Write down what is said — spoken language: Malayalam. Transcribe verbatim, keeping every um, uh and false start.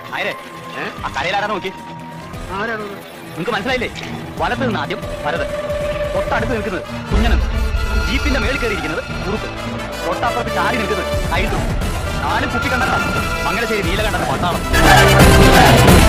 ആരെ ആ കരയിലാരാ നോക്കി? ആരാണ്? നിങ്ങൾക്ക് മനസ്സിലായില്ലേ? വലത്ത് നിന്ന് ആദ്യം ഭരത്, തൊട്ടടുത്ത് നിൽക്കുന്നത് കുഞ്ഞനൻ, ജീപ്പിന്റെ മേളിൽ കയറിയിരിക്കുന്നത് കുറുപ്പ്, തൊട്ടപ്പുറത്ത് ചാടി നിൽക്കുന്നത് ഐതു, നാല് കുട്ടി കണ്ടാ മംഗലശ്ശേരി നീലകണ്ഠന്റെ പട്ടാളം.